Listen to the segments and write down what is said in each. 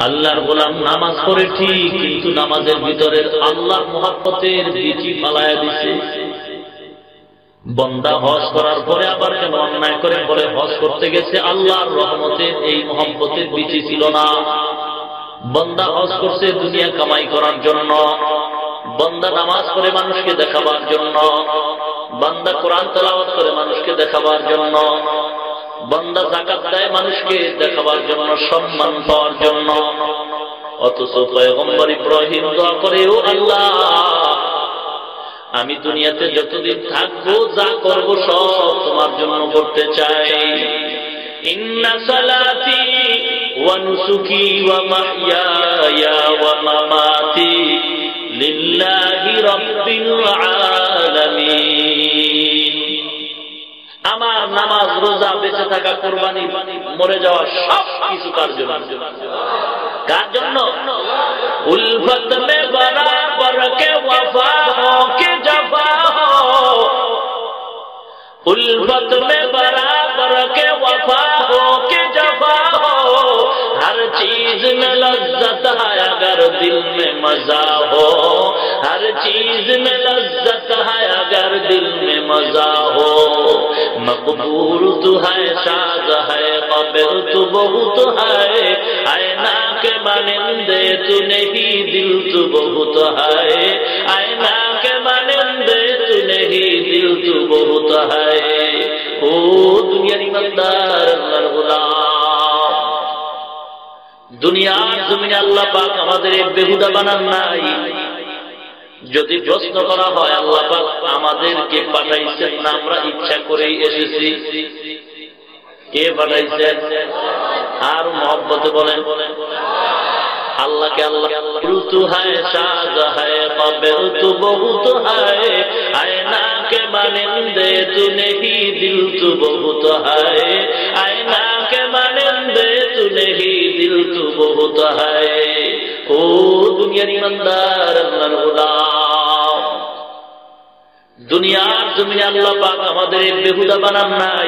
আল্লাহর গোলাম নামাজ পড়ে ঠিক, কিন্তু নামাজের ভিতরে আল্লাহর মুহাব্বতের বীজ ফালায়া দিছে। বান্দা হজ করার পরে আবার কেন অন্যায় করে বলে হজ করতে গেছে আল্লাহর রহমতের এই মুহাব্বতের বীজ ছিল না। বান্দা হজ করছে দুনিয়া কামাই করার জন্য, বান্দা নামাজ পড়ে মানুষকে দেখাবার জন্য, বান্দা কোরআন তেলাওয়াত করে মানুষকে দেখাবার জন্য, বান্দা যাকাত দেয় মানুষকে দেখাবার জন্য, সম্মান পাওয়ার জন্য। অথচ পয়গম্বর ইব্রাহিম দোয়া করে, ও আল্লাহ, আমি দুনিয়াতে যতদিন থাকবো যা করব সব তোমার জন্য করতে চাই। ইন্না সালাতি ওয়া নুসুকি ওয়া মাহইয়ায়া ওয়া মামাতি লিল্লাহি রাব্বিল আলামিন। আমার নামাজ, রোজা, বেঁচে থাকা, কুরবানি, মরে যাওয়া সব কিছু কার জন্য? কার জন্য? উলফত মে বরাবর কে ওয়াফা হো কে জফা হো, उल्फत में बराबर के वफा हो के जफा हो, हर चीज में लज्जत है अगर दिल में मजा हो, हर चीज में लज्जत है अगर दिल में मजा हो। मकबूल तू है, शाद है, कबिल तू बहुत है, आईना के मानिंदे तू नहीं, दिल तू बहुत है, आईना के मानिंदे तू नहीं, दिल तू बहुत है। ও দুনিয়ার ইমানদার, আল্লাহর গোলাম, দুনিয়ার জমিনে আল্লাহ পাক আমাদের বেহুদা বানান নাই। যদি প্রশ্ন করা হয় আল্লাহ পাক আমাদেরকে পাঠাইছেন না আমরা ইচ্ছা করেই এসেছি? কে পাঠাইছেন? আর মহব্বতে বলেন अल्लाह के अल्लाह तू है, शाद है, कबिल तू बहुत है, आईना के मानिंदे तू नहीं, दिल तू बहुत है, आईना के मानिंदे तू नहीं, दिल तू बहुत है। ओ दुनियार ईमानदार, अल्लाहर गोलाम, दुनियार जमीने अल्लाह पाक আমাদের বেহুদা বানান নাই।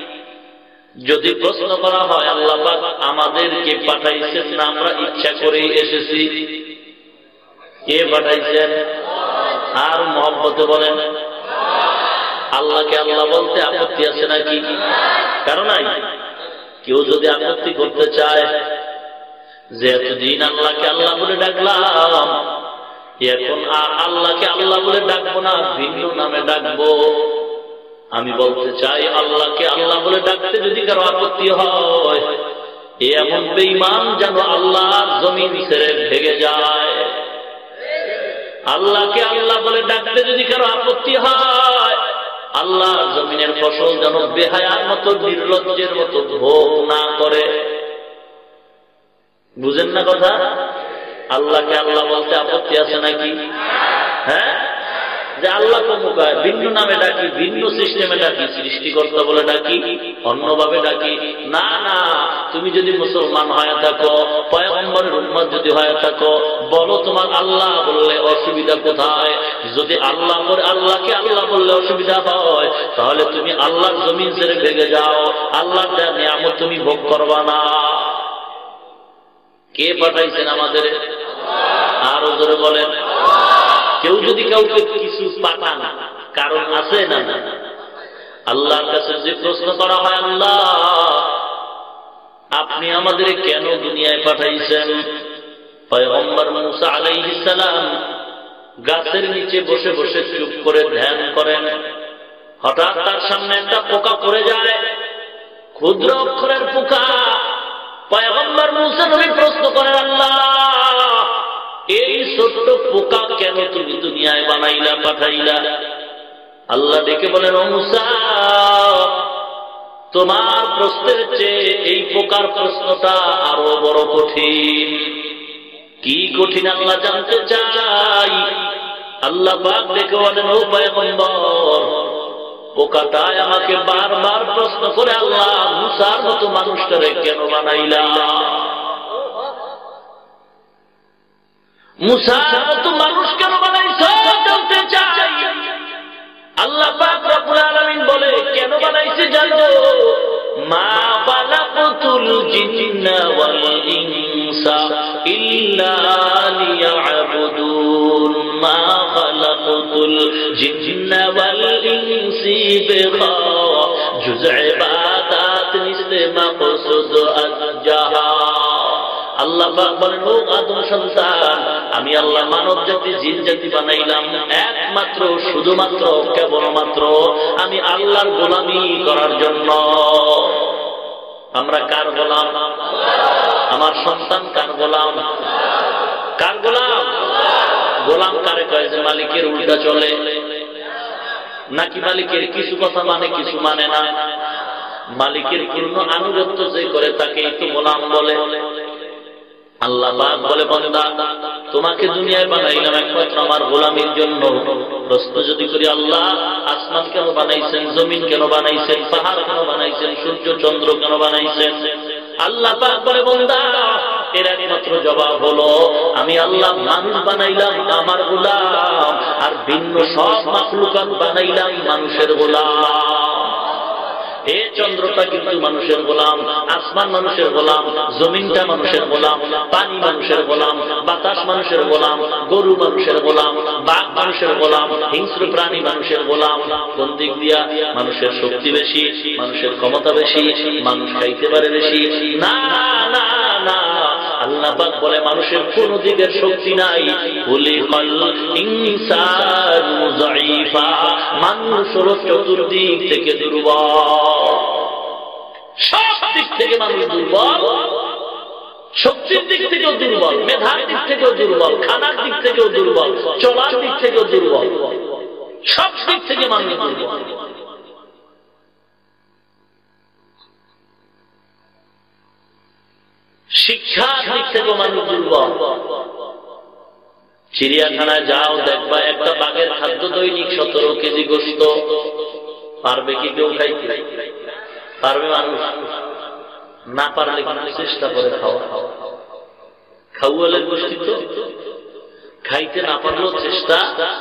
যদি প্রশ্ন করা হয় আল্লাহ পাক আমাদেরকে পাঠাইছেন না আমরা ইচ্ছা করেই এসেছি? কে পাঠাইছেন? আর মহব্বতে বলেন আল্লাহকে আল্লাহ বলতে আপত্তি আছে নাকি? কারণ নাই। কেউ যদি আপত্তি করতে চায় যে এতদিন আল্লাহকে আল্লাহ বলে ডাকলাম, এখন আর আল্লাহকে আল্লাহ বলে ডাকবো না, ভিন্ন নামে ডাকবো, আমি বলতে চাই আল্লাহকে আল্লাহ বলে ডাকতে যদি কারো আপত্তি হয়, এমন বেঈমান যেন আল্লাহর জমিন ছেড়ে ভেগে যায়। আল্লাহকে আল্লাহ বলে ডাকতে যদি কারো আপত্তি হয়, আল্লাহর জমিনের ফসল যেন বেহায়ার মতো, নির্লজ্জের মতো ভোগ না করে। বুঝেন না কথা? আল্লাহকে আল্লাহ বলতে আপত্তি আছে নাকি? হ্যাঁ, যে আল্লাহ কমুকায় ভিন্ন নামে ডাকি, ভিন্ন সিস্টেমে ডাকি, সৃষ্টিকর্তা বলে ডাকি, অন্যভাবে ডাকি। না না, তুমি যদি মুসলমান হয়ে থাকো, পয়গম্বরের উম্মত যদি হয়ে থাকো, বলো তোমার আল্লাহ বললে অসুবিধা কোথায়? যদি আল্লাহ করে আল্লাহকে আল্লাহ বললে অসুবিধা হয়, তাহলে তুমি আল্লাহর জমিন ছেড়ে ভেগে যাও, আল্লাহর দেয়া নিয়ামত তুমি ভোগ করবা না। কে পাঠাইছেন আমাদের? আরো জোরে বলেন। কেউ যদি কাউকে কিছু পাঠান, কারণ আছে না? আল্লাহর কাছে যে প্রশ্ন করা হয়, আল্লাহ আপনি আমাদের কেন দুনিয়ায় পাঠাইছেন? পয়গম্বর মুসা আলাইহিস সালাম গাছের নিচে বসে বসে চুপ করে ধ্যান করেন। হঠাৎ তার সামনে একটা পোকা পড়ে যায়, ক্ষুদ্র অক্ষরের পোকা। পয়গম্বর মুসা নবী প্রশ্ন করেন, আল্লাহ এই ছোট্ট পোকা কেন তুমি দুনিয়ায় বানাইলা, পাঠাইলা? আল্লাহ ডেকে বলেন, ও মুসা, তোমার প্রশ্নের চেয়ে এই পোকার প্রশ্নটা আরো বড় কঠিন। কি কঠিন আল্লাহ জানতে চাই। আল্লাহ পাক ডেকে বলেন, ও পয়গম্বর, পোকাটাই আমাকে বারবার প্রশ্ন করে, আল্লাহ মুসার মতো মানুষটারে কেন বানাইলা? মুসার মতো মানুষ কেন বানাইছ জানতে চাই। আল্লাহ পাক রব্বুল আলামিন বলে, কেন বানাইছে জানো? মা বালাকুতুল জিন্না ওয়াল ইনস ইনসা ইল্লা লিয়াবুদুন মা খালাকতুল জিন্না ওয়াল ইনসি বিগা জুজ ইবাদাত নিসলে মাকসুদ আজ-জাহা। আল্লাহ পাক বলেন, ও আদম সন্তান, আমি আল্লাহ মানব জাতি জিন জাতি বানাইলাম একমাত্র শুধুমাত্র কেবলমাত্র আমি আল্লাহর গোলামি করার জন্য। আমরা কার গোলাম? আমার সন্তান কার গোলাম? কার গোলাম? গোলাম কারে কয়? যে মালিকের উল্টা চলে, নাকি মালিকের কিছু কথা মানে কিছু মানে না? মালিকের পূর্ণ আনুগত্য যে করে তাকে একটু গোলাম বলে। আল্লাহ পাক বলে, বান্দা তোমাকে দুনিয়ায় বানাইলাম একমাত্র আমার গোলামির জন্য। প্রশ্ন যদি করি, আল্লাহ আসমান কেন বানাইছেন, জমিন কেন বানাইছেন, পাহাড় কেন বানাইছেন, সূর্য চন্দ্র কেন বানাইছেন? আল্লাহ পাক বলে, বান্দা এর একমাত্র জবাব হলো আমি আল্লাহ মানুষ বানাইলাম আমার গোলাম, আর ভিন্ন সব মাখলুকাত বানাইলাম মানুষের গোলাম। এ চন্দ্রটা কিন্তু মানুষের গোলাম, আসমান মানুষের গোলাম, জমিনটা মানুষের গোলাম, পানি মানুষের গোলাম, বাতাস মানুষের গোলাম, গরু মানুষের গোলাম, বাঘ মানুষের গোলাম, হিংস্র প্রাণী মানুষের গোলাম। কোন দিক দিয়া? মানুষের শক্তি বেশি, মানুষের ক্ষমতা বেশি, মানুষ খাইতে পারে বেশি? না না না, আল্লাহ পাক বলে মানুষের কোন দিকের শক্তি নাই। খুলিকাল ইনসানু যায়ীফা, মানুষ হলো চতুর্দিক থেকে দুর্বল। সব দিক থেকে মানুষ দুর্বল, শক্তির দিক থেকেও দুর্বল, মেধার দিক থেকেও দুর্বল, খানার দিক থেকেও দুর্বল, চলার দিক থেকেও দুর্বল, সব দিক থেকে মানুষ দুর্বল। শিক্ষার দিক থেকে মানুষ দুর্বল। চিড়িয়াখানায় যাও, দেখবা একটা বাঘের খাদ্য দৈনিক 17 কেজি গোশত। পারবে কি কেউ খাইতে? পারবে মানুষ? না পারলে চেষ্টা করে খাওয়া। খাওয়ালের গোষ্ঠী তো খাইতে না পারলেও চেষ্টা,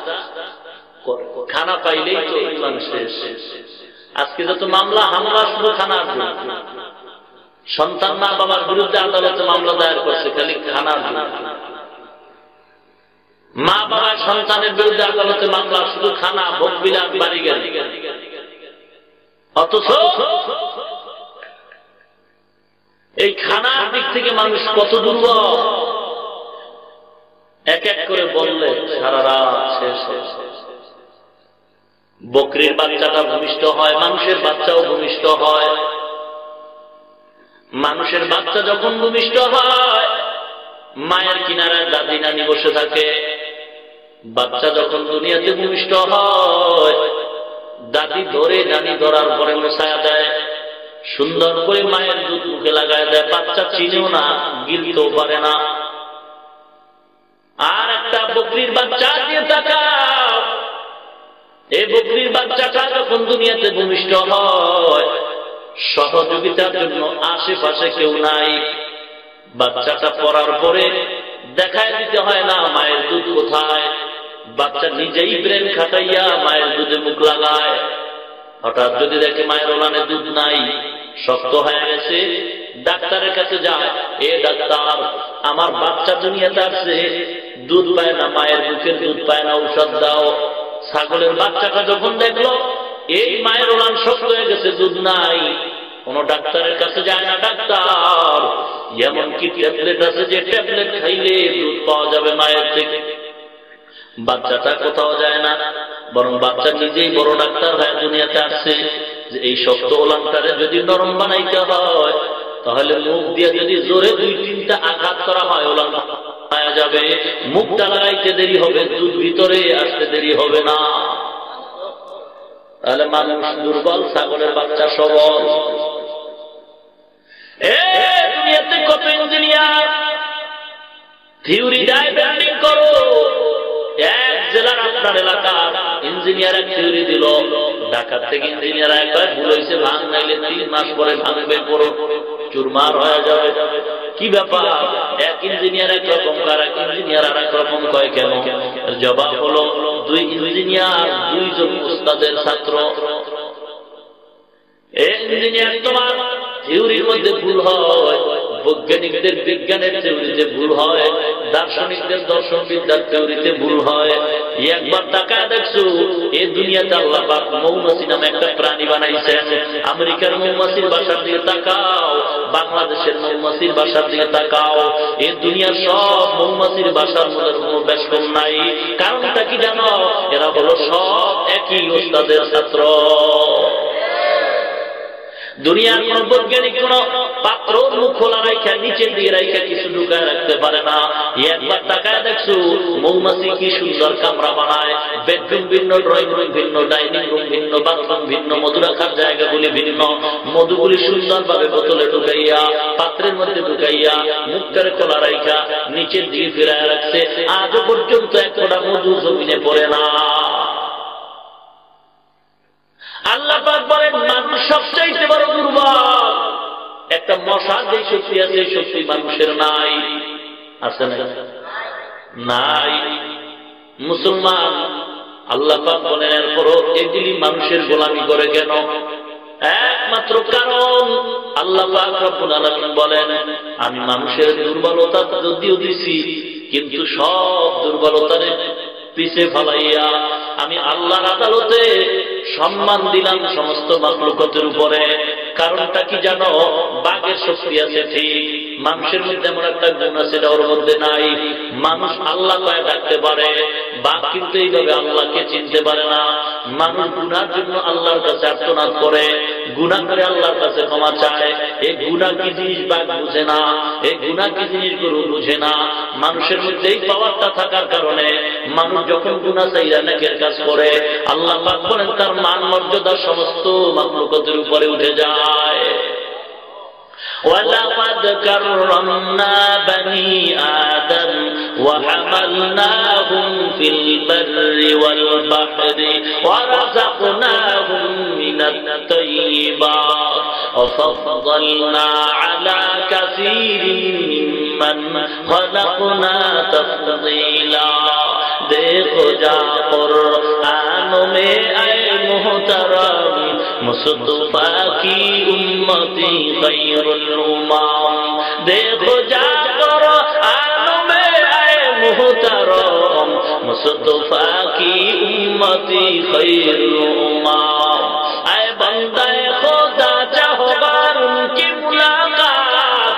খানা পাইলেই তো মানুষ শেষ। আজকে যত মামলা হামলা শুধু খানার জন্য। সন্তান মা বাবার বিরুদ্ধে আদালতে মামলা দায়ের করছে খালি খানার জন্য। মা বাবার সন্তানের বিরুদ্ধে আদালতে মামলা শুধু খানা, ভোগ বিলাস, বাড়ি গাড়ি। অথচ এই খানার দিক থেকে মানুষ কত দুর্বল, এক এক করে বললে সারা রাত শেষ। বকরির বাচ্চাটা ভূমিষ্ঠ হয়, মানুষের বাচ্চাও ভূমিষ্ঠ হয়। মানুষের বাচ্চা যখন ভূমিষ্ঠ হয়, মায়ের কিনারায় দাদি নানি বসে থাকে। বাচ্চা যখন দুনিয়াতে ভূমিষ্ঠ হয়, দাদি ধরে, নানি ধরার পরে মোছায়া দেয়, সুন্দর করে মায়ের দুধ মুখে লাগায় দেয়। বাচ্চা চিনেও না, গিলতেও পারে না। আর একটা বকরির বাচ্চা দিয়ে তাকাও, এই বকরির বাচ্চাটা যখন দুনিয়াতে ভূমিষ্ঠ হয়, সহযোগিতার জন্য আশেপাশে কেউ নাই। বাচ্চাটা পড়ার পরে দেখায় দিতে হয় না মায়ের দুধ কোথায়। বাচ্চা নিজেই ব্রেন খাটাইয়া মায়ের দুধে মুখ লাগায়। হঠাৎ যদি দেখে মায়ের ওলানে দুধ নাই, শক্ত হয়ে গেছে, ডাক্তারের কাছে যায়। এ ডাক্তার, আমার বাচ্চা দুনিয়াতে আসছে, দুধ পায় না, মায়ের বুকের দুধ পায় না, ঔষধ দাও। ছাগলের বাচ্চাটা যখন দেখলো এই মায়ের ওলান শক্ত হয়ে গেছে, দুধ নাই, কোন ডাক্তারের কাছে যায় না। ডাক্তার, এমনকি ট্যাবলেট আছে যে ট্যাবলেট খাইলে দুধ পাওয়া যাবে মায়ের থেকে। বাচ্চাটা কোথাও যায় না, বরং বাচ্চা নিজেই বড় ডাক্তার হয়ে দুনিয়াতে আসছে যে এই শক্ত ওলানটারে যদি নরম বানাইতে হয়, তাহলে মুখ দিয়ে যদি জোরে 2-3টা আঘাত করা হয় ওলান পাওয়া যাবে। মুখটা লাগাইতে দেরি হবে, দুধ ভিতরে আসতে দেরি হবে না। তাহলে মানুষ দুর্বল, ছাগলের বাচ্চা সবল। দুনিয়াতে কত ইঞ্জিনিয়ার থিওরি দেয়, ব্যান্ডিং করো। এক জেলার আপনার এলাকার ইঞ্জিনিয়ার এক থিওরি দিল, ঢাকার থেকে ইঞ্জিনিয়ার একবার ভুল হয়েছে, ভাঙ নাইলে 3 মাস পরে ভাঙবে, পুরো চুরমার হয়ে যাবে। কি ব্যাপার? এক ইঞ্জিনিয়ার এক রকম, আর এক ইঞ্জিনিয়ার আর এক রকম কয় কেন? জবাব হলো 2 ইঞ্জিনিয়ার 2 জন উস্তাদের ছাত্র। ইঞ্জিনিয়ার তোমার থিওরির মধ্যে ভুল হয়, বৈজ্ঞানিকদের বিজ্ঞানের থিওরিতে ভুল হয়, দার্শনিকদের দর্শনবিদ্যার থিওরিতে ভুল হয়। একবার তাকায় দেখছো এই দুনিয়াতে আল্লাহ পাক মৌমাছি নামে একটা প্রাণী বানাইছেন। আমেরিকার মৌমাছির বাসার দিকে তাকাও, বাংলাদেশের মৌমাছির বাসার দিকে তাকাও, এই দুনিয়ার সব মৌমাছির বাসার মধ্যে কোনো ব্যস্তম নাই। কারণটা কি জানো? এরা হলো সব একই ওস্তাদের ছাত্র। দুনিয়ার কোন বৈজ্ঞানিক কোন পাত্র মুখ খোলা রাখা নিচের দিকে রাখা কিছু ঢুকায় রাখতে পারে না। একবার তাকায় দেখছো মৌমাছি কি সুন্দর কামরা বানায়, বেডরুম ভিন্ন, ড্রয়িং রুম ভিন্ন, ডাইনিং রুম ভিন্ন, বাথরুম ভিন্ন, মধু রাখার জায়গাগুলি ভিন্ন। মধুগুলি সুন্দর ভাবে বোতলে ঢুকাইয়া, পাত্রের মধ্যে ঢুকাইয়া, মুখটারে খোলা রাখা নিচের দিকে ফিরায় রাখছে। আজও পর্যন্ত এক ফোঁটা মধু জমিনে পড়ে না। আল্লাহ পাক বলেন মানুষ সবচাইতে বড় দুর্বল। একটা মশার যে শক্তি আছে শক্তি মানুষের নাই। আছে না? নাই। মুসলমান আল্লাহ পাক বলেন এরপরও এগুলি মানুষের গোলামি করে কেন? একমাত্র কারণ আল্লাহ পাক রব্বুল আলামিন বলেন আমি মানুষের দুর্বলতা যদিও দিছি, কিন্তু সব দুর্বলতার পিছে ফলাইয়া আমি আল্লাহর আদালতে সম্মান দিলাম সমস্ত মাখলুকাতের উপরে। কারণটা কি জানো? বাঘের শক্তি আছে ঠিক, মানুষের মধ্যে এমন একটা গুণ আছে যেটা ওর মধ্যে নাই। মানুষ আল্লাহ কয়ে ডাকতে পারে, বাঘ কিন্তু এইভাবে আল্লাহকে চিনতে পারে না। মানুষ গুনার জন্য আল্লাহর কাছে আর্তনাদ করে, গুনাহ করে আল্লাহর কাছে ক্ষমা চায়। এই গুনাহ কি জিনিস বাঘ বুঝে না, এই গুনাহ কি জিনিস গরু বুঝে না। মানুষের মধ্যে এই পাওয়ারটা থাকার কারণে মানুষ যখন গুনাহ চাইয়া নেকের কাজ করে, আল্লাহ পাক বলেন তার মান মর্যাদা সমস্ত মাখলুকাতের উপরে উঠে যায়। وَلَقَدْ كَرَّمْنَا بَنِي آدَمَ وَحَمَلْنَاهُمْ فِي الْبَرِّ وَالْبَحْرِ وَرَزَقْنَاهُمْ مِنَ الطَّيِّبَاتِ وَفَضَّلْنَا عَلَى كَثِيرٍ مِّمَّنْ خَلَقْنَا تَفْضِيلًا। देखो जा कुरानों में आए मुहतरम मुस्तफा की उम्मती खैरुल उम्मम। देखो जा कुरानों में आए मुहतरम मुस्तफा की उम्मती खैरुल उम्मम। आए बंदे खुदा चाहोगार उनकी मुलाकात,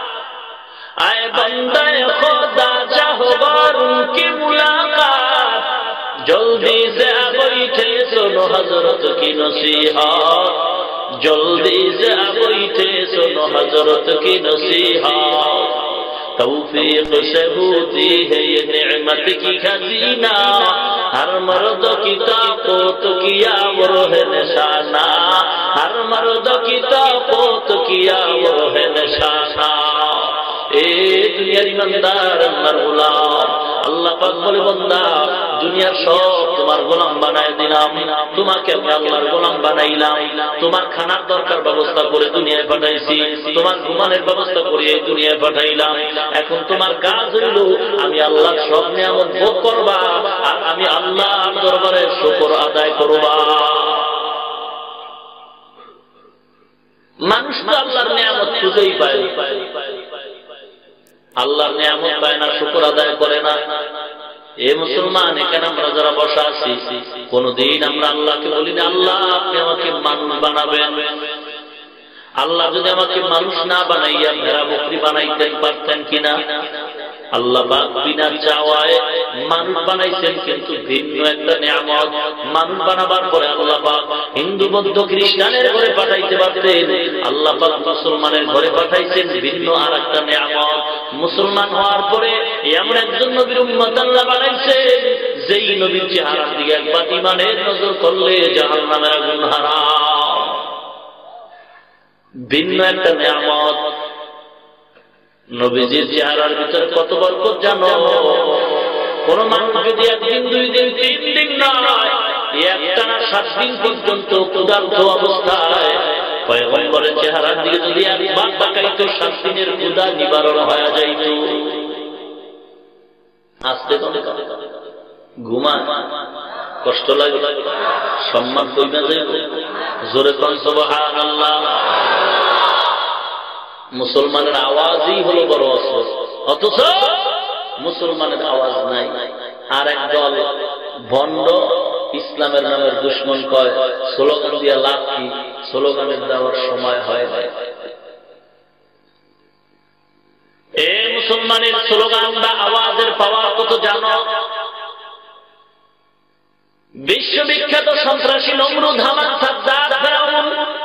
आए बंदे खुदा चाहोगार उनकी मुलाकात। जल्दी से बैठे सुनो हजरत की नसीहत, जल्दी से बैठे सुनो हजरत की नसीहत। तौफीक से होती है ये नेमत की खजीना, हर मर्द की ताकत किया वो है निशाना, हर मर्द की ताकत किया वो है निशाना। দুনিয়ার ইমানদার আল্লাহর গোলাম, আল্লাহ পাক বলে বান্দা দুনিয়ার সব তোমার গোলাম বানায় দিলাম, তোমাকে আমি আল্লাহর গোলাম বানাইলাম। তোমার খানার দরকার ব্যবস্থা করে দুনিয়ায় পাঠাইছি, তোমার ঘুমানোর ব্যবস্থা করে এই দুনিয়ায় পাঠাইলাম। এখন তোমার কাজ হইল আমি আল্লাহর সব নিয়ামত ভোগ করবা, আর আমি আল্লাহর দরবারে শুকর আদায় করবা। মানুষ তো আল্লাহর নিয়ামত খুঁজেই পায়, আল্লাহর নিয়ামত পায় না, শুকর আদায় করে না। এ মুসলমান, এখানে আমরা যারা বসা আছি কোনদিন আমরা আল্লাহকে বলি না আল্লাহ আপনি আমাকে মানুষ বানাবেন। আল্লাহ যদি আমাকে মানুষ না বানাইয়া ভেড়া বকরি বানাইতেন পারতেন কিনা? আল্লাহ পাক বিনা চাওয়ায় মানুষ বানাইছেন, কিন্তু ভিন্ন একটা নিয়ামত। মানুষ বানাবার পরে আল্লাহ পাক হিন্দু বৌদ্ধ খ্রিস্টানের ঘরে পাঠাইতে পারতেন, আল্লাহ পাক মুসলমানের ঘরে পাঠাইছেন ভিন্ন আর একটা নিয়ামত। মুসলমান হওয়ার পরে এমন একজন নবীর উম্মত আল্লাহ বানাইছেন যেই নবীর চেহারার দিকে একবার ঈমানের নজর করলে জাহান্নামের আগুন হারাম। ভিন্ন একটা নিয়ামত। নবীজির চেহারার ভিতরে কত বরকত জানো? কোন মানুষ যদি একদিন, দুই দিন, 3 দিন নয়, একটানা 7 দিন পর্যন্ত ক্ষুধার্ত অবস্থায় পয়গম্বরের চেহারার দিকে যদি একবার তাকাইতো 7 দিনের ক্ষুধা নিবারণ হয়ে যাইত। আস্তে ঘুমা কষ্ট লাগে, সম্মান কইনা যাইব। জোরে কোন সুবহানাল্লাহ। মুসলমানের আওয়াজই হলো বড় অস্ত্র, অথচ মুসলমানের আওয়াজ নাই। আর একদল ভণ্ড ইসলামের নামের দুশ্মন কয় স্লোগান দিয়া লাভ কি, স্লোগানের দেওয়ার সময় হয় নাই। এ মুসলমানের স্লোগান বা আওয়াজের পাওয়ার কত জানো? বিশ্ববিখ্যাত সন্ত্রাসী নমরুদ, হামান, সাদ্দাত, ফিরআউন,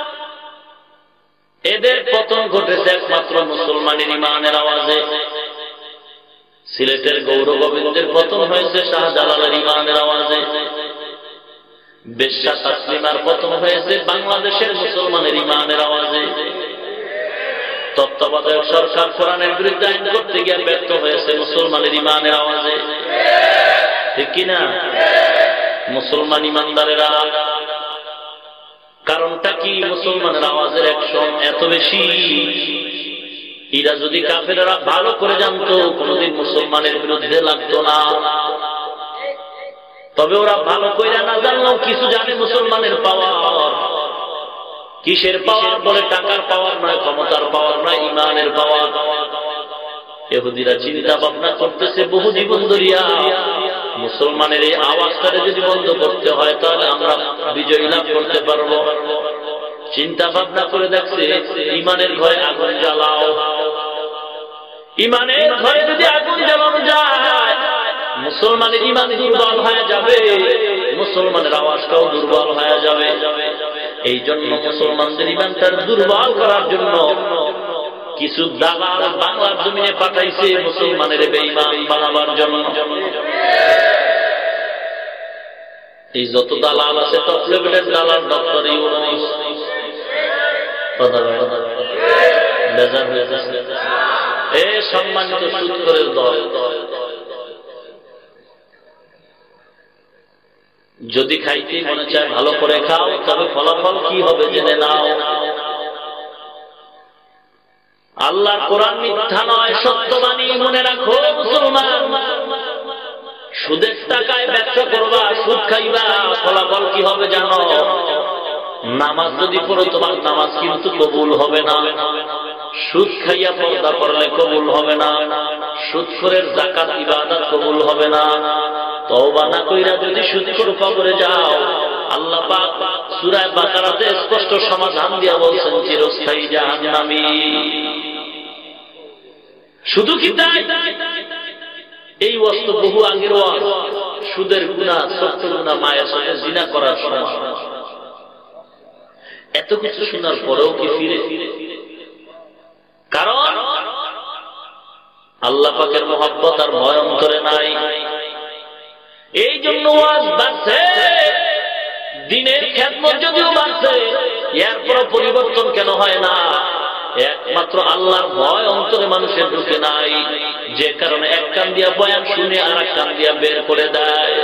এদের পতন ঘটেছে একমাত্র মুসলমানের ইমানের আওয়াজে। সিলেটের গৌর গোবিন্দের পতন হয়েছে শাহজালালের ইমানের আওয়াজে। বেশ্যা তাসলিমার পতন হয়েছে বাংলাদেশের মুসলমানের ইমানের আওয়াজে। তত্ত্বাবধায়ক সরকার কোরআনের বিরুদ্ধে আইন করতে গিয়ে ব্যর্থ হয়েছে মুসলমানের ইমানের আওয়াজে, ঠিক কিনা? মুসলমান ইমানদারেরা, কারণটা কি? মুসলমানের আওয়াজের অ্যাকশন এত বেশি। এরা যদি কাফেররা ভালো করে জানতো, কোনদিন মুসলমানের বিরুদ্ধে লাগতো না। তবে ওরা ভালো করে না জানলেও কিছু জানে মুসলমানের পাওয়ার। কিসের পাওয়ার? বলে টাকার পাওয়ার নয়, ক্ষমতার পাওয়ার নয়, ইমানের পাওয়ার। ইহুদিরা চিন্তা ভাবনা করতেছে বহু জীবন ধরিয়া মুসলমানের এই আওয়াজটারে যদি বন্ধ করতে হয় তাহলে আমরা বিজয় লাভ করতে পারবো। চিন্তা ভাবনা করে দেখছে ইমানের ঘরে আগুন জ্বালাও। ইমানের ঘরে যদি আগুন জ্বালানো যায়, মুসলমানের ইমান দুর্বল হয়ে যাবে, মুসলমানের আওয়াজটাও দুর্বল হয়ে যাবে। এই জন্য মুসলমানদের ইমানটা দুর্বল করার জন্য কিছু দালাল বাংলার জমিনে পাঠাইছে মুসলমানের বেঈমান বানাবার জন্য। এই যত দালাল আছে, টপ লেভেলের দালাল, ডক্টর ইউনূস, সম্মানিত সুদখোরের দল। যদি খাইতে মনে চায় ভালো করে খাও, তবে ফলাফল কি হবে জেনে নাও। আল্লাহর কোরআন মিথ্যা নয়, সত্যবাণী। মনে রাখো মুসলমান, সুদের টাকায় ব্যবসা করবা, সুদ খাইবা, ফলাফল কি হবে জানো? নামাজ যদি পড়ো তোমার নামাজ কিন্তু কবুল হবে না। সুদ খাইয়া পর্দা করলে কবুল হবে না। সুদখোরের যাকাত ইবাদত কবুল হবে না। তওবা না কইরা যদি সুদখোর কবরে যাও, আল্লাহ পাক সূরা বাকারাতে স্পষ্ট সমাধান দিয়া বলছেন চিরস্থায়ী জাহান্নামী। শুধু কি তাই? এই ওয়াজ বহু আগের ওয়াজ। সুদের গুনাহ, ছোট্ট গুনাহ, মায়ের সাথে জিনা করার সময়। এত কিছু শোনার পরেও কি ফিরে? কারণ আল্লাহ পাকের মহব্বত আর ভয় অন্তরে নাই। এই জন্য ওয়াজ বাড়ছে, দিনের খেদমত যদিও বাড়ছে, এরপর পরিবর্তন কেন হয় না? একমাত্র আল্লাহর ভয় অন্তরে মানুষের ঢুকে নাই, যে কারণে এক কান দিয়া বয়ান শুনে আর এক কান দিয়া বের করে দেয়।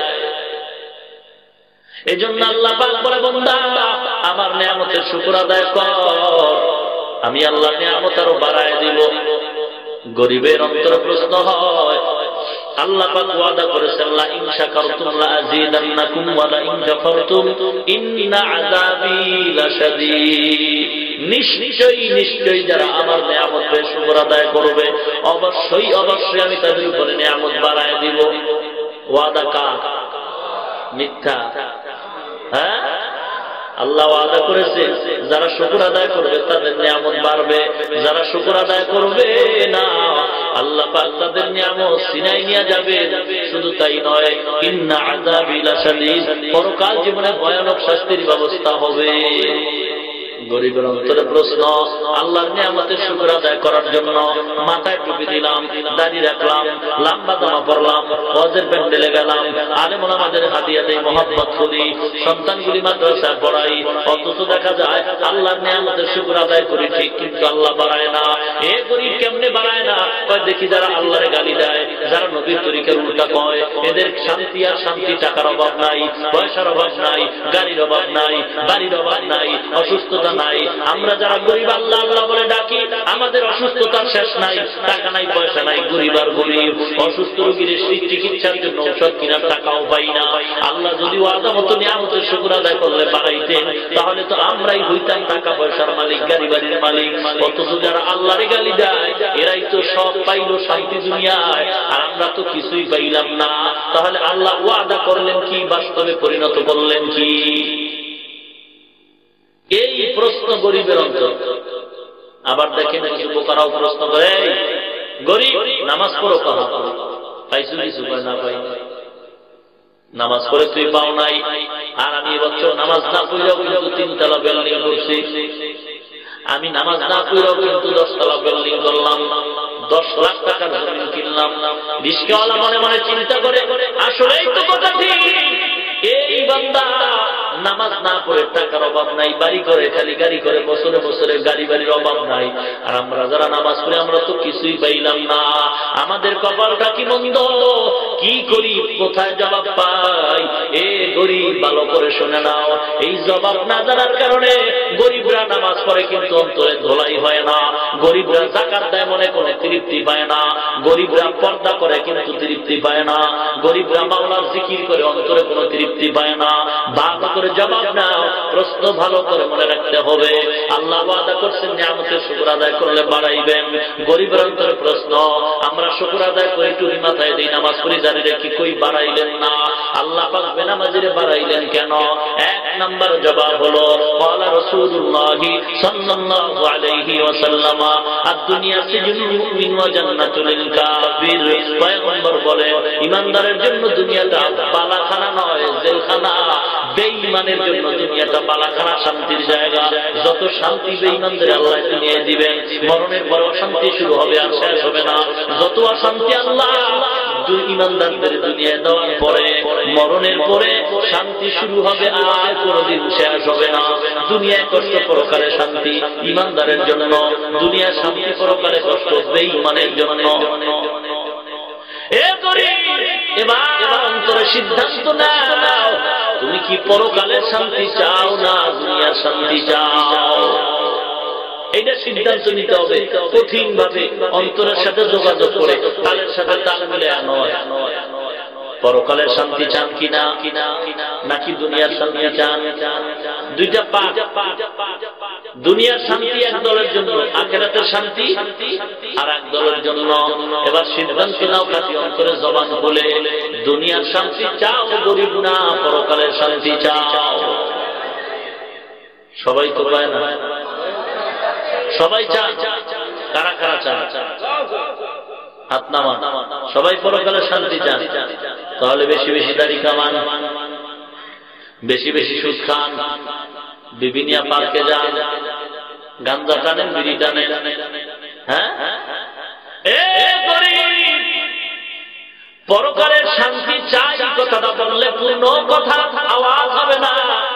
এই জন্য আল্লাহ পাক বলে, বান্দা আমার নিয়ামতের শুকর আদায় কর, আমি আল্লাহর নিয়ামত আরো বাড়ায় দিব। গরিবের অন্তরে প্রশ্ন হয়, আল্লাহ পাক ওয়াদা করেছেন লা ইন শাকারতুম লা আযীদান্নাকুম ওয়া লা ইন কাফারতুম ইন্না আযাবী লাশাদীদ। নিশ্চয়ই নিশ্চয়ই যারা আমার নিয়ামতের শুকর আদায় করবে, অবশ্যই অবশ্যই আমি তাদের উপরে নিয়ামত বাড়ায় দিব। ওয়াদা কার? মিথ্যা। হ্যাঁ, আল্লাহ ওয়াদা করেছে যারা শুকর আদায় করবে তাদের নিয়ামত বাড়বে, যারা শুকর আদায় করবে না আল্লাহ পাক তাদের নিয়ামত ছিনাই নিয়ে যাবে। শুধু তাই নয়, ইন্না আযাবী লাশাদীদ, পরকাল জীবনে ভয়ানক শাস্তির ব্যবস্থা হবে। গরিবের অন্তরে প্রশ্ন, আল্লাহর নিয়ামতের শুকর আদায় করার জন্য মাথায় টুপি দিলাম, দাড়ি রাখলাম, লম্বা জামা পরলাম, ওয়াজের প্যান্ডেলে গেলাম, আলেম ওলামাদের হাদিয়া দেই, মহব্বত করি, সন্তানগুলি মাদ্রাসায় পড়াই, অথচ দেখা যায় আল্লাহর নিয়ামতের শুকর আদায় করি ঠিক, কিন্তু আল্লাহ বাড়ায় না। এ গরিব কেমনে বাড়ায় না? কয় দেখি যারা আল্লাহরে গালি দেয়, যারা নবীর তরিকার উল্টা কয়, এদের শান্তি আর শান্তি, টাকার অভাব নাই, পয়সার অভাব নাই, গাড়ির অভাব নাই, বাড়ির অভাব নাই, অসুস্থতা অসুস্থতা নাই। আমরা যারা গরিব আল্লাহ আল্লাহ বলে ডাকি, আমাদের অসুস্থতার শেষ নাই, টাকা নাই পয়সা নাই, গরিব আর গরিব। অসুস্থ রোগীর চিকিৎসার জন্য ঔষধ কেনার টাকাও পাই না। আল্লাহ যদি ওয়াদা মতো নিয়ামতের শুকর আদায় করলে বাড়াইতেন, তাহলে তো আমরাই হইতাম টাকা পয়সার মালিক, গাড়ি বাড়ির মালিক। অথচ যারা আল্লাহরে গালি দেয়, এরাই তো সব পাইল শান্তি দুনিয়ায়, আর আমরা তো কিছুই পাইলাম না। তাহলে আল্লাহ ওয়াদা করলেন কি, বাস্তবে পরিণত করলেন কি? এই প্রশ্ন গরিবের অন্তর। আবার দেখেন কিছু বোকারাও প্রশ্ন করে, গরিব নামাজ পড়ো কাহা পাইছো? কিছু করে না পাই, নামাজ পড়ে তুই পাও নাই, আর আমি এবছর নামাজ না পড়লেও কিন্তু 3 তলা বিল্ডিং করছি, আমি নামাজ না পড়লেও কিন্তু 10 তলা বিল্ডিং করলাম, 10 লাখ টাকার জমি কিনলাম। রিস্কাওয়ালা মনে মনে চিন্তা করে, আসলেই তো কথা ঠিক, এই বান্দা নামাজ না পড়ে টাকার অভাব নাই, বাড়ি করে খালি গাড়ি করে, বছরে বছরে গাড়ি বাড়ির অভাব নাই। আর আমরা যারা নামাজ পড়ে আমরা তো কিছুই পাইলাম না। আমাদের কপালটা কি মন্দ, কি করি, কোথায় জবাব পাই? এ গরিব ভালো করে শুনে নাও, এই জবাব না জানার কারণে গরিবরা নামাজ পড়ে কিন্তু অন্তরে ধোলাই হয় না, গরিবরা যাকাত দেয় মনে কোনো তৃপ্তি পায় না, গরিবরা পর্দা করে কিন্তু তৃপ্তি পায় না, গরিবরা মাওলার জিকির করে অন্তরে কোনো তৃপ্তি পায় না। ভালো করে জবাব নাও, প্রশ্ন ভালো করে মনে রাখতে হবে। আল্লাহ ওয়াদা করছেন নিয়ামতের শুকর আদায় করলে বাড়াইবেন। গরিবের অন্তরে প্রশ্ন, আমরা শুকর আদায় করে টুরি মাথায় দিই, নামাজ পড়ি জানি রেখে কই বাড়াইলেন না? আল্লাহ পাক বেনামাজিরে বাড়াইলেন কেন? 1 নাম্বার জবাব হলো, ক্বালা রাসূলুল্লাহ সাল্লাল্লাহু আলাইহি ওয়াসাল্লাম, আদ-দুনিয়া সিজনুল মুমিন ওয়া জান্নাতুল লিল কাফির। পয়গম্বর বলেন, ঈমানদারের জন্য দুনিয়াটা বালাখানা নয়, জেলখানা। বেঈমানের জন্য দুনিয়াটা বালাখানা, শান্তির জায়গা। যত শান্তি বেঈমানদের আল্লাহ দুনিয়ায় দিবেন, মরণের পর অশান্তি শুরু হবে, আর শেষ হবে না। যত অশান্তি আল্লাহ ঈমানদারদের দুনিয়ায় দেওয়ার পরে, মরণের পরে শান্তি শুরু হবে, আর কোনদিন শেষ হবে না। দুনিয়ায় কষ্ট, পরকালে শান্তি ঈমানদারের জন্য, দুনিয়ায় শান্তি, পরকালে কষ্ট বেঈমানের জন্য। এবার অন্তরে সিদ্ধান্ত নাও, তুমি কি পরকালের শান্তি চাও না দুনিয়ার শান্তি চাও? এইটা সিদ্ধান্ত নিতে হবে কঠিন ভাবে, অন্তরের সাথে যোগাযোগ করে, তালের সাথে তাল মিলে নয়। পরকালের শান্তি চান কিনা, নাকি দুনিয়ার শান্তি চান? দুইটা পাঠ। দুনিয়ার শান্তি এক দলের জন্য, আখিরাতের শান্তি আর এক দলের জন্য। এবার সিদ্ধান্ত নাও, খাঁটি অন্তরে জবান বলে, দুনিয়ার শান্তি চাও গরিব না, পরকালের শান্তি চাও? সবাই তো পায় না, সবাই চান। কারা কারা চান? হাত নামান। সবাই পরকালের শান্তি চান, তাহলে বেশি বেশি দাড়ি কামান, বেশি বেশি সুদ খান, বিবিনিয়া পার্কে যান, গাঞ্জা টানেন, বিড়ি টানেন। হ্যাঁ, পরকালের শান্তি চাই কথাটা বললে পূর্ণ কথা আওয়াজ হবে না।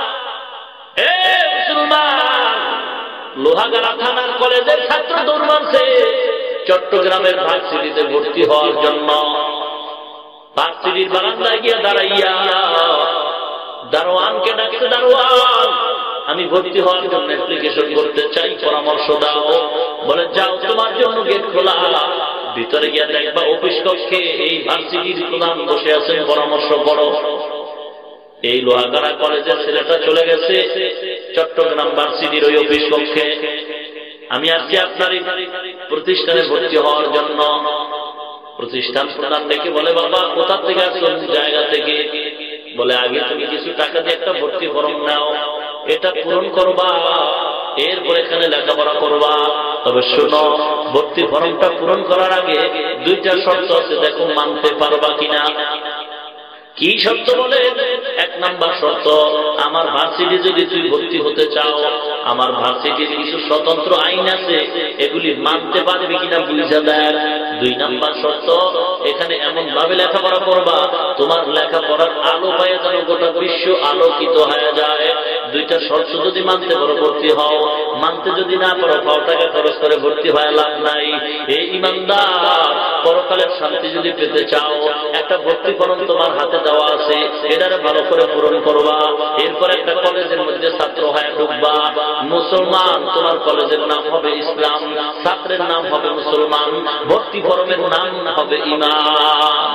মুসলমান, লোহাগাড়া থানার কলেজের ছাত্র দৌড় মারছে চট্টগ্রামের ভার্সিটিতে ভর্তি হওয়ার জন্য। ভার্সিটির বারান্দায় গিয়ে দাঁড়াইয়া দারোয়ানকে ডাকছে, দারোয়ান আমি ভর্তি হওয়ার জন্য অ্যাপ্লিকেশন করতে চাই, পরামর্শ দাও। বলে, যাও, তোমার জন্য গেট খোলা, ভিতরে গিয়ে দেখবা অফিস কক্ষে এই ভার্সিটির প্রধান বসে আছেন, পরামর্শ করো। এই লোহাগাড়া কলেজের ছেলেটা চলে গেছে চট্টগ্রাম ভার্সিটির ওই অফিস কক্ষে। আমি আজকে আপনার প্রতিষ্ঠানে ভর্তি হওয়ার জন্য। প্রতিষ্ঠান প্রধান ডেকে বলে, বাবা কোথা থেকে আসছো? জায়গা থেকে। বলে, আগে তুমি কিছু টাকা দিয়ে একটা ভর্তি ফর্ম নাও, এটা পূরণ করবা, এরপর এখানে লেখাপড়া করবা। তবে শোনো, ভর্তি ফর্মটা পূরণ করার আগে 2টা শর্ত আছে, দেখো মানতে পারবা কিনা। কি শর্ত? বলে, 1 নাম্বার শর্ত, আমার ভার্সিটি যদি তুই ভর্তি হতে চাও, আমার ভার্সিটির কিছু স্বতন্ত্র আইন আছে, এগুলি মানতে পারবি কিনা বুঝা দেয়। 2 নাম্বার শর্ত, এখানে এমন ভাবে লেখাপড়া করবা, তোমার লেখাপড়ার আলো পায়ে যেন গোটা বিশ্ব আলোকিত হয়ে যায়। 2টা শর্ত যদি মানতে পারো ভর্তি হও, মানতে যদি না পারো, 100 টাকা খরচ করে ভর্তি হয়ে লাভ নাই। এই ইমানদার পরকালের শান্তি যদি পেতে চাও, একটা ভর্তি ফরম তোমার হাতে দেওয়া আছে, এটারে ভালো করে পূরণ করবা। এরপর একটা কলেজের মধ্যে ছাত্র হয়ে ঢুকবা। মুসলমান, তোমার কলেজের নাম হবে ইসলাম, ছাত্রের নাম হবে মুসলমান, ভর্তি ফরমের নাম হবে ঈমান।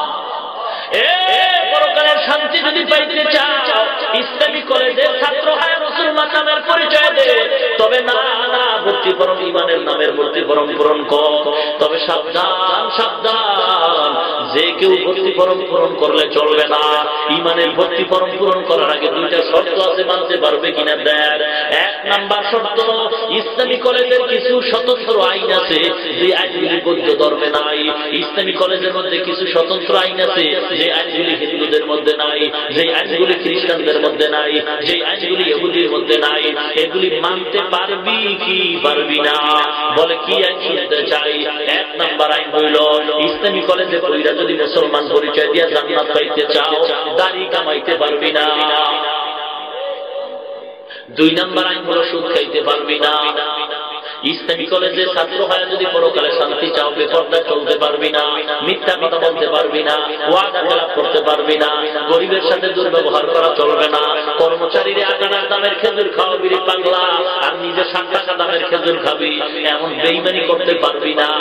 পরকালের শান্তি যদি পাইতে চাও, ইসলামী কলেজের ছাত্র হয়ে মুসলমান নামের পরিচয় দে। তবে না না, ভর্তি ফরম ঈমানের নামের ভর্তি ফরম পূরণ কর। তবে সাবধান সাবধান, যে কেউ ভর্তি ফরম পূরণ করলে চলবে না। ঈমানের ভর্তি ফরম পূরণ করার আগে দুইটা শর্ত আছে, মানতে পারবে কিনা দেখ। এক নাম্বার শর্ত, ইসলামী কলেজের কিছু স্বতন্ত্র আইন আছে যে আইনগুলি বৌদ্ধ ধর্মে নাই। ইসলামী কলেজের মধ্যে কিছু স্বতন্ত্র আইন আছে যে আইনগুলি হিন্দুদের মধ্যে নাই, যে আইনগুলি খ্রিস্টানদের মধ্যে নাই, যে আইনগুলি ইহুদির মধ্যে নাই। এগুলি মানতে পারবি কি পারবি না? বলে কি আইন শুনতে চাই? এক নাম্বার আইন হইল, ইসলামী কলেজে পড়িরা যদি মুসলমান পরিচয় দিয়া জান্নাত পাইতে চাও, দাড়ি কামাইতে পারবি না। দুই নাম্বার আইন হলো, সুদ খাইতে পারবি না। ইসলামী কলেজের ছাত্র হয়ে যদি পরকালে শান্তি চাও, বেপরদায় চলতে পারবি না, মিথ্যা কথা বলতে পারবি না, ওয়াদা খেলাপ করতে পারবি না, গরিবের সাথে দুর্ব্যবহার করা চলবে না, কর্মচারীরা 8 আনার দামের খেজুর খাওয়াবি পাগলা, আর নিজে 7 টাকা দামের খেজুর খাবি, এমন বেঈমানি করতে পারবি না।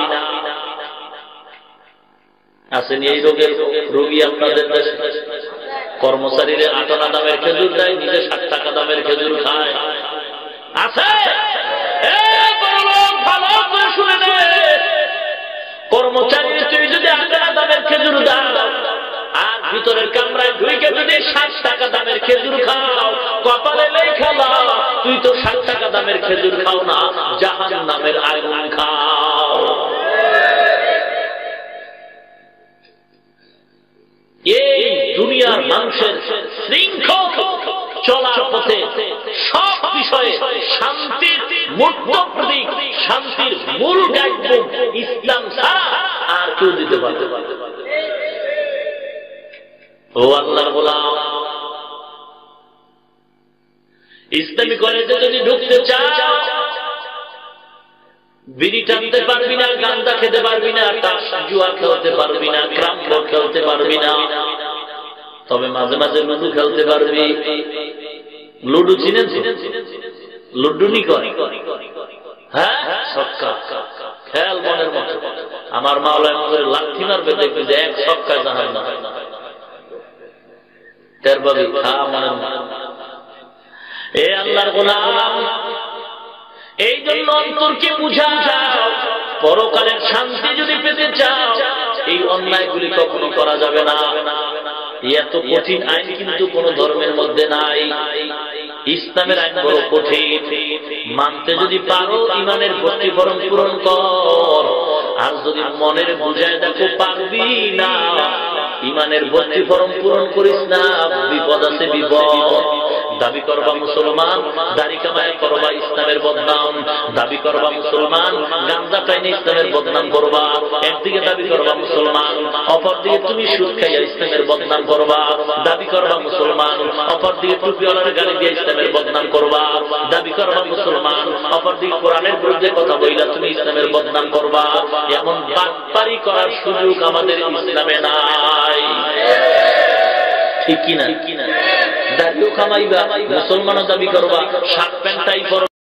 আসেনি এই রোগী আপনাদের দেশে? কর্মচারীরা 8 আনা দামের খেজুর দেয়, নিজে 7 টাকা দামের খেজুর খায়। আছে? কর্মচারী তুই যদি 8 আনা দামের খেজুর দাও, আর ভিতরের কামরায় ঢুকে যদি 7 টাকা দামের খেজুর খাও, কপালে লেখা তুই তো 7 টাকা দামের খেজুর খাও না, জাহান্নামের আগুন খাও। এই দুনিয়ার মানুষের শৃঙ্খল চলার পথে সব বিষয়ে শান্তির মূর্ত প্রতীক, শান্তির মূল গাইডবুক ইসলাম ছাড়া আর কেউ দিতে পারবে না। ও আল্লাহর গোলাম, ইসলামী কলেজে যদি ঢুকতে চাও, বিড়ি টানতে পারবি না, গাঁজা খেতে পারবি না, তাস জুয়া খেলতে পারবি না, ক্রাম বোর্ড খেলতে পারবি না। তবে মাঝে মাঝে লুডু খেলতে পারবি। লুডু চিনেন? লুডু নি করে, হ্যাঁ, ছক্কা খেল মনের মতো। আমার মাওলানা আমাদের লাঠি মারবে, দেখবি যে 1 ছক্কায় জাহান না তের বাবি খা মনের মতো। এ আল্লাহর গোলাম, এই জন্য অন্তরকে বুঝাও, পরকালের শান্তি যদি পেতে চাও, এই অন্যায়গুলি কখনো করা যাবে না। এত কঠিন আইন কিন্তু কোন ধর্মের মধ্যে নাই। ইসলামের আইন বড় কঠিন, মানতে যদি পারো ঈমানের ভর্তি ফরম পূরণ কর। আর যদি মনের বুঝায় দেখো পারবি না, ঈমানের ভর্তি ফরম পূরণ করিস না, বিপদ আছে বিপদ। দাবি করবা মুসলমান, দাড়ি কামায় করবা ইসলামের বদনাম। দাবি করবা মুসলমান, গাঁজা খাইনে ইসলামের বদনাম করবা। একদিকে দাবি করবা মুসলমান, অপরদিকে তুমি সুদ খাইয়া ইসলামের বদনাম করবা। দাবি করবা মুসলমান, অপরদিকে টুপিওয়ালার গালি দিয়ে ইসলামের বদনাম করবা। দাবি করবা মুসলমান, অপরদিকে কোরআনের বিরুদ্ধে কথা বইলা তুমি ইসলামের বদনাম করবা। এমন বাটপারি করার সুযোগ আমাদের ইসলামে নাই। ঠিক কিনা? দাড়িও কামাইবা, মুসলমানও দাবি করবা, শার্ট প্যান্ট টাই পরবা।